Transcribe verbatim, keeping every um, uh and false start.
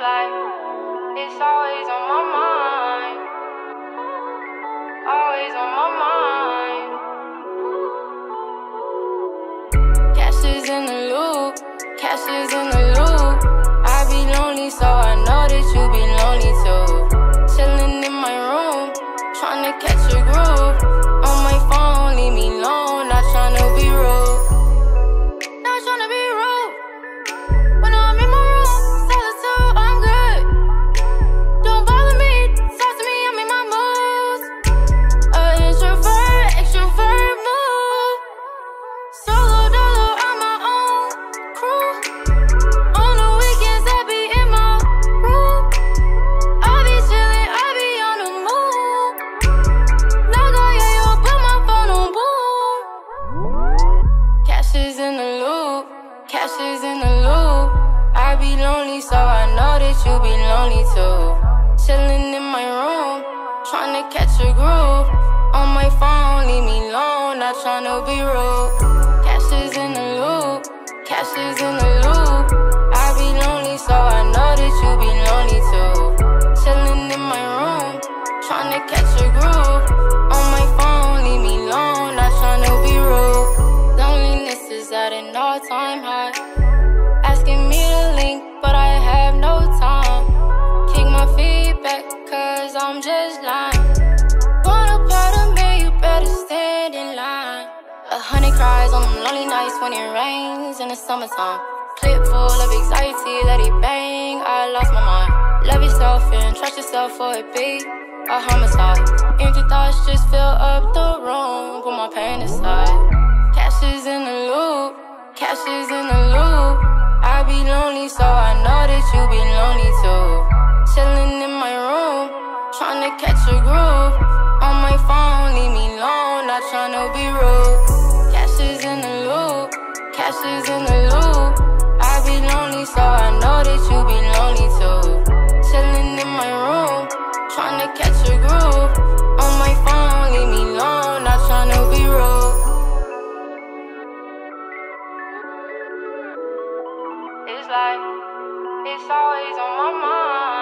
like it's always on my mind, always on my mind. Cash is in the loop, cash is in the loop. I be lonely, so I know that you be lonely too. Chillin' in my room, tryna catch a groove. On my phone, leave me alone, not tryna be rude. Not tryna be rude. When I'm in my room, solitude, I'm good. Don't bother me, talk to me, I'm in my moves. A introvert, extrovert move. Solo dolo, I'm my own crew. On the weekends, I be in my room. I be chillin', I be on the move. Naga, yeah, yo, put my phone on boom. Cash is in the loop, cash is in the loop. I be lonely, so I know that you be lonely too. Chillin' in my room, tryna catch a groove. On my phone, leave me alone, not tryna be rude. Cash is in the loop, cash is in the loop. I be lonely, so I know that you be lonely too. Chillin' in my room, tryna catch a groove. On my phone, leave me alone, not tryna be rude. Loneliness is at an all-time high. Asking me to link, but I have no time. Kick my feet back, cause I'm just lying. Want a part of me, you better stand in line. A hundred cries on them lonely nights when it rains in the summertime. Clip full of anxiety, let it bang, I lost my mind. Love yourself and trust yourself for it be a homicide. Empty thoughts just fill up the room, put my pain aside. Cash is in the loop, cash is in the loop. I be lonely, so I know that you be lonely too. Chillin' in my room, tryna catch a groove. On my phone, leave me alone, not tryna be rude. Cash is in the loop, cash is in the loop. I be lonely, so I know that you be lonely too. Chillin' in my room, tryna catch a groove. On my phone, leave me alone, not tryna be rude. It's like it's always on my mind.